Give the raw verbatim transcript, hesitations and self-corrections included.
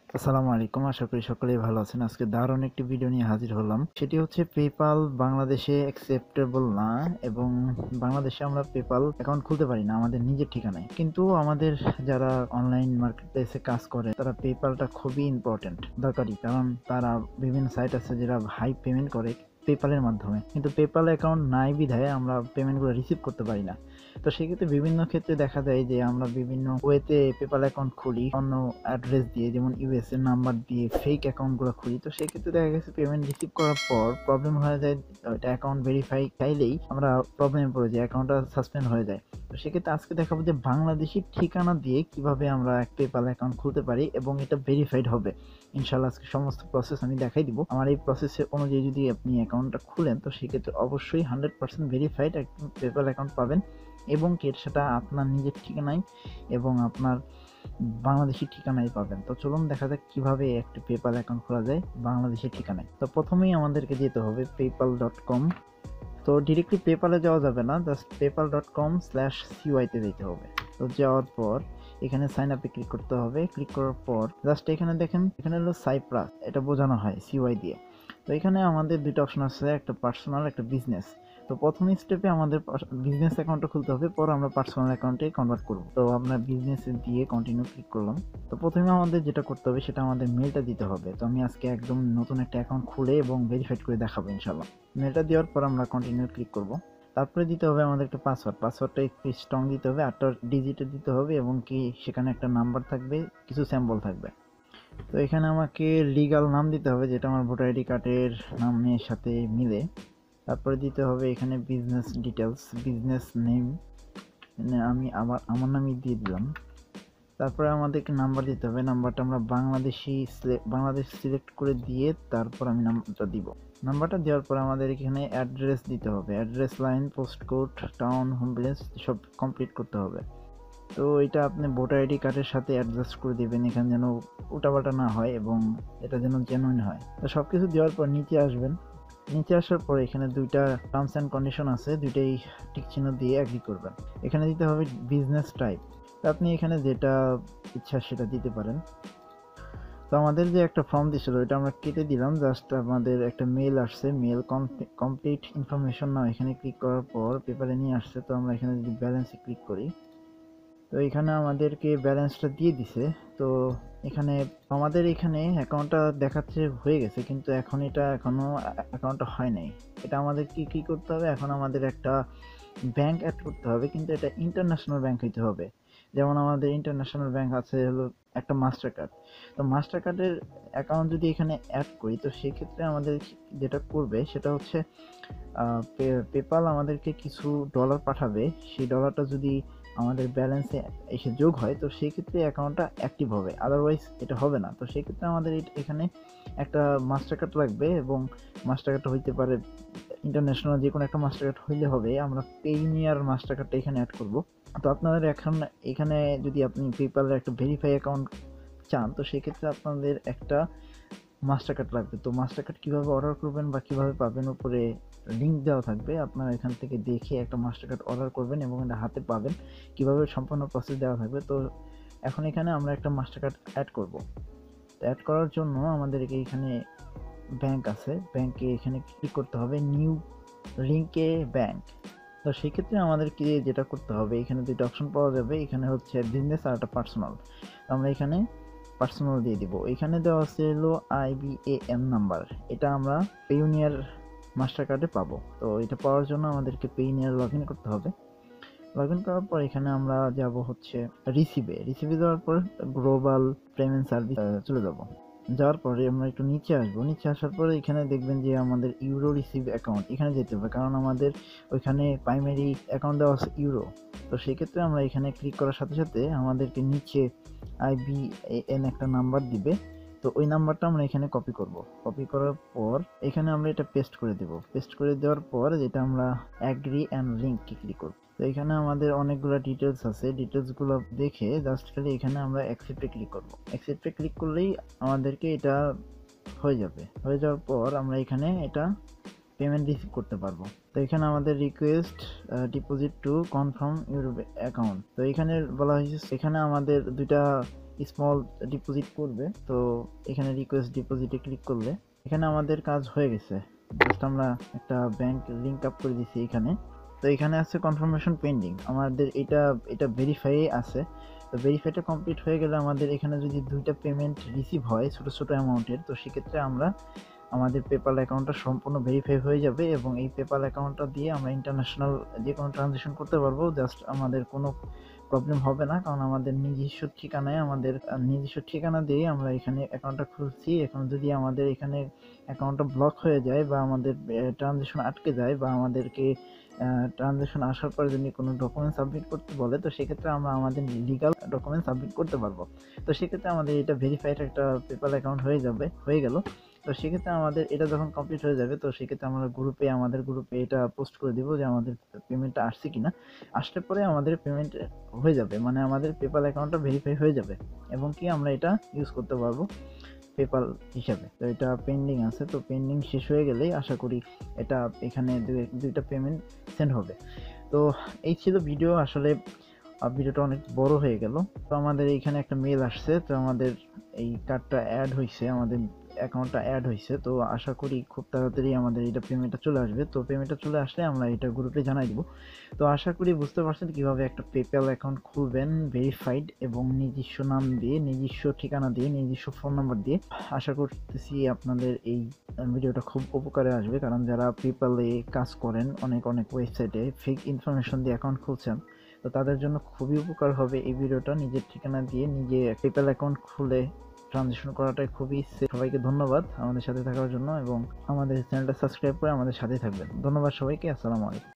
আসসালামু আলাইকুম। আশা করি সকলেই ভালো আছেন। আজকে দারুণ একটি ভিডিও নিয়ে হাজির হলাম। সেটি হচ্ছে পেপ্যাল বাংলাদেশে অ্যাকসেপ্টেবল না এবং বাংলাদেশে আমরা পেপ্যাল অ্যাকাউন্ট খুলতে পারি না আমাদের নিজের ঠিকানায়। কিন্তু আমাদের যারা অনলাইন মার্কেটপ্লেসে কাজ করে তারা পেপ্যালটা খুবই ইম্পর্টেন্ট, দরকারি। কারণ তারা বিভিন্ন সাইট আছে যারা হাই পেমেন্ট করে পেপ্যালের মাধ্যমে, কিন্তু পেপ্যাল অ্যাকাউন্ট নাই বিধায় আমরা পেমেন্টগুলো রিসিভ করতে পারি না। তো সেক্ষেত্রে বিভিন্ন ক্ষেত্রে দেখা যায় যে আমরা বিভিন্ন ওয়েতে পেপ্যাল অ্যাকাউন্ট খুলি অন্য অ্যাড্রেস দিয়ে, যেমন ইউএস এর নাম্বার দিয়ে ফেক অ্যাকাউন্টগুলো খুলি। তো সেক্ষেত্রে দেখা গেছে পেমেন্ট রিসিভ করার পর প্রবলেম হয়ে যায়, ওইটা অ্যাকাউন্ট ভেরিফাই চাইলেই আমরা প্রবলেমে পড়ে যাই, অ্যাকাউন্টটা সাসপেন্ড হয়ে যায়। তো সেক্ষেত্রে আজকে দেখাবো যে বাংলাদেশি ঠিকানা দিয়ে কিভাবে আমরা এক পেপ্যাল অ্যাকাউন্ট খুলতে পারি এবং এটা ভেরিফাইড হবে। ইনশাল্লাহ আজকে সমস্ত প্রসেস আমি দেখাই দিব। আমার এই প্রসেসের অনুযায়ী যদি আপনি অ্যাকাউন্টটা খুলেন তো সেক্ষেত্রে অবশ্যই হান্ড্রেড পার্সেন্ট ভেরিফাইড একদম পেপ্যাল অ্যাকাউন্ট পাবেন এবং কি সেটা আপনার নিজের ঠিকানায় এবং আপনার বাংলাদেশি ঠিকানায় পাবেন। তো চলুন দেখা যাক কিভাবে একটি পেপ্যাল অ্যাকাউন্ট খোলা যায় বাংলাদেশি ঠিকানায়। তো প্রথমেই আমাদেরকে যেতে হবে পেপ্যাল ডট কম। তো ডিরেক্টলি পেপ্যালে যাওয়া যাবে না, just PayPal dot com slash সিওয়াইতে যেতে হবে। তো যাওয়ার পর এখানে সাইন আপে ক্লিক করতে হবে। ক্লিক করার পর জাস্ট এখানে দেখেন, এখানে হলো সাইপ্রাস, এটা বোঝানো হয় সিওয়াই দিয়ে। তো এখানে আমাদের দুটো অপশন আছে, একটা পার্সোনাল, একটা বিজনেস। তো প্রথম স্টেপে আমাদের বিজনেস অ্যাকাউন্টটা খুলতে হবে, পর আমরা পার্সোনাল অ্যাকাউন্টে কনভার্ট করব। তো আমরা বিজনেস দিয়ে কন্টিনিউ ক্লিক করলাম। তো প্রথমে আমাদের যেটা করতে হবে সেটা আমাদের মেলটা দিতে হবে। তো আমি আজকে একদম নতুন একটা অ্যাকাউন্ট খুলে এবং ভেরিফাইড করে দেখাবো ইনশাল্লাহ। মেলটা দেওয়ার পর আমরা কন্টিনিউ ক্লিক করব। তারপরে দিতে হবে আমাদের একটা পাসওয়ার্ড। পাসওয়ার্ডটা একটু স্ট্রং দিতে হবে, আটটা ডিজিটে দিতে হবে এবং কি সেখানে একটা নাম্বার থাকবে, কিছু স্যাম্পল থাকবে। তো এখানে আমাকে লিগাল নাম দিতে হবে, যেটা আমার ভোটার আইডি কার্ডের নামের সাথে মিলে। তারপরে দিতে হবে এখানে বিজনেস ডিটেলস, বিজনেস নেম আমি আমার আমার নামই দিয়ে দিলাম। তারপরে আমাদেরকে নাম্বার দিতে হবে, নাম্বারটা আমরা বাংলাদেশি বাংলাদেশ সিলেক্ট করে দিয়ে তারপর আমি নাম্বারটা দিব। নাম্বারটা দেওয়ার পর আমাদের এখানে অ্যাড্রেস দিতে হবে, address line, post code, town, home village সব কমপ্লিট করতে হবে। তো এটা আপনি ভোটার আইডি কার্ডের সাথে অ্যাডজাস্ট করে দেবেন, এখানে যেন উল্টাপাল্টা না হয় এবং এটা যেন জেনুইন হয়। তো সব কিছু দেওয়ার পর নিচে আসবেন। নিচে আসার পর এখানে দুইটা টার্মস অ্যান্ড কন্ডিশন আছে, দুইটাই টিক চিহ্ন দিয়ে এগ্রি করবেন। এখানে দিতে হবে বিজনেস টাইপ, আপনি এখানে যেটা ইচ্ছা সেটা দিতে পারেন। তো আমাদের যে একটা ফর্ম দিছিল ওইটা আমরা কেটে দিলাম, জাস্ট আমাদের একটা মেল আসছে, মেল কমপ্লিট ইনফরমেশন নাও, এখানে ক্লিক করার পর পেপারে নিয়ে আসছে। তো আমরা এখানে যদি ব্যালেন্সে ক্লিক করি তো এখানে আমাদেরকে ব্যালেন্সটা দিয়ে দিছে। তো এখানে আমাদের এখানে অ্যাকাউন্টটা দেখাচ্ছে হয়ে গেছে, কিন্তু এখন এটা এখনো অ্যাকাউন্টটা হয় নাই। এটা আমাদের কি কি করতে হবে, এখন আমাদের একটা ব্যাংক অ্যাড করতে হবে, কিন্তু এটা ইন্টারন্যাশনাল ব্যাংক হইতে হবে। যেমন আমাদের ইন্টারন্যাশনাল ব্যাংক আছে হলো একটা মাস্টার কার্ড। তো মাস্টার কার্ডের অ্যাকাউন্ট যদি এখানে অ্যাড করি তো সেক্ষেত্রে আমাদের যেটা করবে সেটা হচ্ছে পেপ্যাল আমাদেরকে কিছু ডলার পাঠাবে। সেই ডলারটা যদি আমাদের ব্যালেন্সে এসে যোগ হয় তো সেই ক্ষেত্রে অ্যাকাউন্টটা অ্যাক্টিভ হবে, আদারওয়াইজ এটা হবে না। তো সেই ক্ষেত্রে আমাদের এখানে একটা মাস্টার কার্ড লাগবে এবং মাস্টার কার্ডটা হইতে পারে ইন্টারন্যাশনাল, যে কোনো একটা মাস্টার কার্ড হইলে হবে। আমরা পেইনিয়ার মাস্টার কার্ডটা এখানে অ্যাড করব। তো আপনাদের এখন এখানে যদি আপনি পেপ্যালের একটা ভেরিফাই অ্যাকাউন্ট চান তো সেক্ষেত্রে আপনাদের একটা মাস্টার কার্ড লাগবে। তো মাস্টার কার্ড কীভাবে অর্ডার করবেন বা কীভাবে পাবেন উপরে লিঙ্ক দেওয়া থাকবে, আপনারা এখান থেকে দেখে একটা মাস্টার কার্ড অর্ডার করবেন এবং এটা হাতে পাবেন, কীভাবে সম্পূর্ণ প্রসেস দেওয়া থাকবে। তো এখন এখানে আমরা একটা মাস্টার কার্ড অ্যাড করব। তো অ্যাড করার জন্য আমাদেরকে এখানে ব্যাংক আছে, ব্যাংকে এখানে ক্লিক করতে হবে, নিউ লিঙ্কে ব্যাংক। তো সেক্ষেত্রে আমাদেরকে যেটা করতে হবে, এখানে দুটো অপশন পাওয়া যাবে, এখানে হচ্ছে বিজনেস আর একটা পার্সোনাল। আমরা এখানে পার্সোনাল দিয়ে দিব। এখানে দেওয়া আছে হলো আইবিএএন নাম্বার, এটা আমরা পেইনিয়ার মাস্টার কার্ডে পাবো। তো এটা পাওয়ার জন্য আমাদেরকে পেইনিয়ার লগ ইন করতে হবে। লগ ইন করার পর এখানে আমরা যাব হচ্ছে রিসিভে। রিসিভে যাওয়ার পর গ্লোবাল পেমেন্ট সার্ভিস চলে যাব। যাওয়ার পরে আমরা একটু নিচে আসবো। নিচে আসার পরে এখানে দেখবেন যে আমাদের ইউরো রিসিভ অ্যাকাউন্ট, এখানে যেতে হবে, কারণ আমাদের ওইখানে প্রাইমারি অ্যাকাউন্ট দেওয়া আছে ইউরো। তো সেক্ষেত্রে আমরা এখানে ক্লিক করার সাথে সাথে আমাদেরকে নিচে আইবিএএন একটা নাম্বার দিবে। তো ওই নাম্বারটা আমরা এখানে কপি করব। কপি করার পর এখানে আমরা এটা পেস্ট করে দেব। পেস্ট করে দেওয়ার পর যেটা আমরা অ্যাগ্রি অ্যান্ড লিঙ্কে ক্লিক করব। তো এখানে আমাদের অনেকগুলো ডিটেলস আছে, ডিটেলসগুলো দেখে জাস্ট খালি এখানে আমরা অ্যাকসেপ্টে ক্লিক করব। অ্যাকসেপ্টে ক্লিক করলেই আমাদেরকে এটা হয়ে যাবে। হয়ে যাওয়ার পর আমরা এখানে এটা পেমেন্ট রিসিভ করতে পারবো। তো এখানে আমাদের request deposit to confirm your account. তো এখানে বলা হয়েছে, এখানে আমাদের দুইটা স্মল ডিপোজিট করবে। তো এখানে রিকোয়েস্ট ডিপোজিটে ক্লিক করলে এখানে আমাদের কাজ হয়ে গেছে। জাস্ট আমরা একটা ব্যাংক লিঙ্ক আপ করে দিছি এখানে। তো এখানে আছে কনফার্মেশন পেন্ডিং, আমাদের এটা এটা ভেরিফাই আছে। তো ভেরিফাইটা কমপ্লিট হয়ে গেলে আমাদের এখানে যদি দুইটা পেমেন্ট রিসিভ হয় ছোটো ছোটো অ্যামাউন্টের, তো সেক্ষেত্রে আমরা আমাদের পেপাল অ্যাকাউন্টটা সম্পূর্ণ ভেরিফাই হয়ে যাবে এবং এই পেপাল অ্যাকাউন্টটা দিয়ে আমরা ইন্টারন্যাশনাল যে কোনো ট্রানজ্যাকশন করতে পারবো। জাস্ট আমাদের কোনো প্রবলেম হবে না, কারণ আমাদের নিজস্ব ঠিকানায় আমাদের নিজস্ব ঠিকানা দিয়ে আমরা এখানে অ্যাকাউন্টটা খুলছি। এখন যদি আমাদের এখানে অ্যাকাউন্টটা ব্লক হয়ে যায় বা আমাদের ট্রানজ্যাকশন আটকে যায় বা আমাদেরকে ট্রানজ্যাকশন আসার পরে যদি কোনো ডকুমেন্ট সাবমিট করতে বলে, তো সেক্ষেত্রে আমরা আমাদের লিগাল ডকুমেন্ট সাবমিট করতে পারবো। তো সেক্ষেত্রে আমাদের এটা ভেরিফাইড একটা পেপাল অ্যাকাউন্ট হয়ে যাবে হয়ে গেল। তো সেক্ষেত্রে আমাদের এটা যখন কমপ্লিট হয়ে যাবে, তো সেক্ষেত্রে আমরা গ্রুপে আমাদের গ্রুপে এটা পোস্ট করে দিব যে আমাদের পেমেন্টটা আসছে কিনা। আসলে পরে আমাদের পেমেন্ট হয়ে যাবে, মানে আমাদের পেপাল অ্যাকাউন্টটা ভেরিফাই হয়ে যাবে এবং কি আমরা এটা ইউজ করতে পারবো পেপাল হিসাবে। তো এটা পেন্ডিং আছে, তো পেন্ডিং শেষ হয়ে গেলেই আশা করি এটা এখানে দুইটা পেমেন্ট সেন্ড হবে। তো এই ছিল ভিডিও। আসলে ভিডিওটা অনেক বড় হয়ে গেল। তো আমাদের এইখানে একটা মেল আসছে, তো আমাদের এই কার্ডটা অ্যাড হয়েছে, আমাদের অ্যাকাউন্টটা অ্যাড হয়েছে। তো আশা করি খুব তাড়াতাড়ি আমাদের এটা পেমেন্টটা চলে আসবে। তো পেমেন্টটা চলে আসলে আমরা এটা গ্রুপে জানাই দিব। তো আশা করি বুঝতে পারছেন কিভাবে একটা পেপ্যাল অ্যাকাউন্ট খুলবেন ভেরিফাইড এবং নিজস্ব নাম দিয়ে, নিজস্ব ঠিকানা দিয়ে, নিজস্ব ফোন নাম্বার দিয়ে। আশা করতেছি আপনাদের এই ভিডিওটা খুব উপকারে আসবে, কারণ যারা পেপ্যালে কাজ করেন, অনেক অনেক ওয়েবসাইটে ফেক ইনফরমেশন দিয়ে অ্যাকাউন্ট খুলছেন, তো তাদের জন্য খুবই উপকার হবে এই ভিডিওটা। নিজের ঠিকানা দিয়ে নিজে পেপ্যাল অ্যাকাউন্ট খুলে ট্রানজ্যাকশন করাটাই খুবই সেফ। সবাইকে ধন্যবাদ আমাদের সাথে থাকার জন্য এবং আমাদের চ্যানেলটা সাবস্ক্রাইব করে আমাদের সাথে থাকবেন। ধন্যবাদ সবাইকে। আসসালামু আলাইকুম।